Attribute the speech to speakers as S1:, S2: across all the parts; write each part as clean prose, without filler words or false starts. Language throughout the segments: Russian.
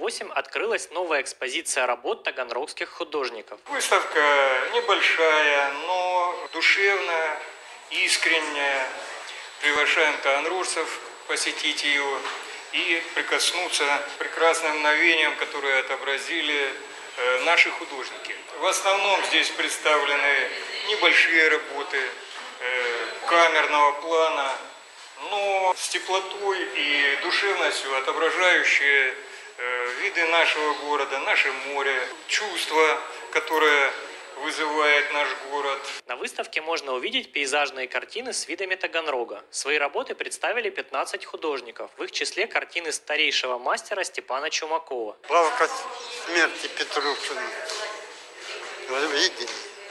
S1: 2008 открылась новая экспозиция работ таганрогских художников.
S2: Выставка небольшая, но душевная, искренняя. Приглашаем таганрожцев посетить ее и прикоснуться к прекрасным мгновениям, которые отобразили наши художники. В основном здесь представлены небольшие работы камерного плана, но с теплотой и душевностью отображающие виды нашего города, наше море, чувства, которое вызывает наш город.
S1: На выставке можно увидеть пейзажные картины с видами Таганрога. Свои работы представили 15 художников, в их числе картины старейшего мастера Степана Чумакова.
S3: Лавка смерти Петрушина. Вы видели?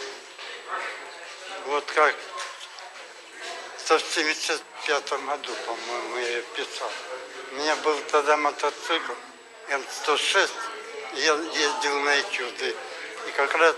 S3: Вот как в 1975 году, по-моему, я ее писал. У меня был тогда мотоцикл М106, я ездил на этюды. И как раз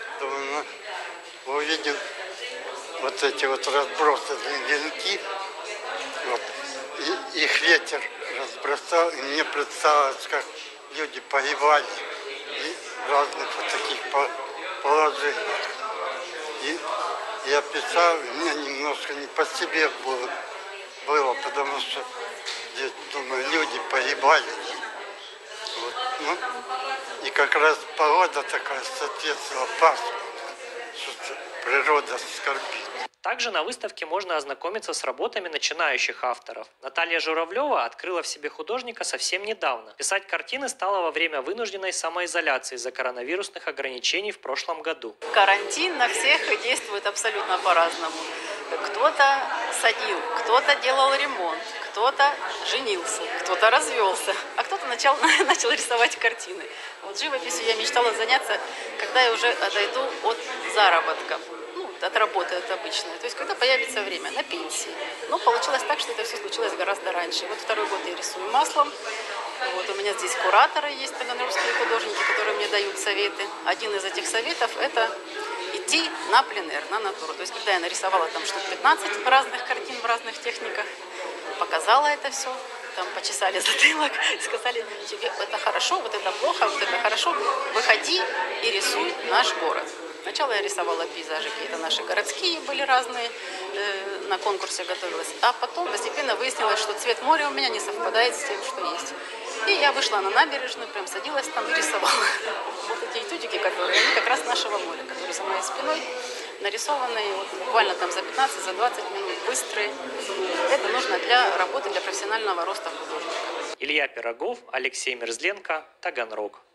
S3: увидел вот эти вот разбросанные венки, вот, и их ветер разбросал, и мне представилось, как люди погибали и в разных вот таких положениях. И я писал, мне немножко не по себе было, потому что здесь, думаю, люди погибали. Вот, ну, и как раз погода такая соответствовала пасмурная, что природа скорбит.
S1: Также на выставке можно ознакомиться с работами начинающих авторов. Наталья Журавлева открыла в себе художника совсем недавно. Писать картины стала во время вынужденной самоизоляции из-за коронавирусных ограничений в прошлом году.
S4: Карантин на всех действует абсолютно по-разному. Кто-то садил, кто-то делал ремонт, кто-то женился, кто-то развелся, а кто-то начал рисовать картины. Вот живописью я мечтала заняться, когда я уже отойду от заработка. От работы от обычной, то есть когда появится время, на пенсии. Но получилось так, что это все случилось гораздо раньше. Вот второй год я рисую маслом. Вот у меня здесь кураторы есть, таганрогские художники, которые мне дают советы. Один из этих советов – это идти на пленэр, на натуру. То есть когда я нарисовала там штук 15 разных картин в разных техниках, показала это все, там почесали затылок, сказали, тебе это хорошо, вот это плохо, вот это хорошо, выходи и рисуй наш город. Сначала я рисовала пейзажи, какие-то наши городские были разные, на конкурсе готовилась. А потом постепенно выяснилось, что цвет моря у меня не совпадает с тем, что есть. И я вышла на набережную, прям садилась там и рисовала. Вот эти этюдики, которые, они как раз нашего моря, которые за моей спиной нарисованные, вот буквально там за 15-20 минут, быстрые. Это нужно для работы, для профессионального роста художника.
S1: Илья Пирогов, Алексей Мерзленко, Таганрог.